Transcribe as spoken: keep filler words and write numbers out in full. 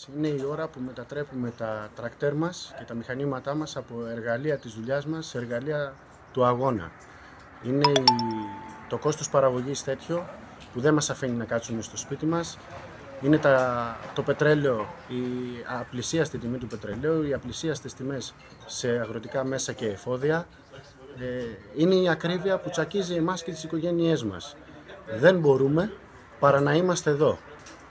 επανάσταση. Είναι η ώρα που μετατρέπουμε τα τρακτέρ μας και τα μηχανήματά μας από εργαλεία της δουλειάς μας σε εργαλεία του αγώνα. Είναι η... το κόστος παραγωγής τέτοιο που δεν μας αφήνει να κάτσουμε στο σπίτι μας. Είναι τα... το πετρέλαιο, η απλησίαστη τιμή του πετρελαίου, οι απλησίαστες τιμές σε αγροτικά μέσα και εφόδια. Είναι η ακρίβεια που τσακίζει εμάς και τις οικογένειές μας. Δεν μπορούμε παρά να είμαστε εδώ.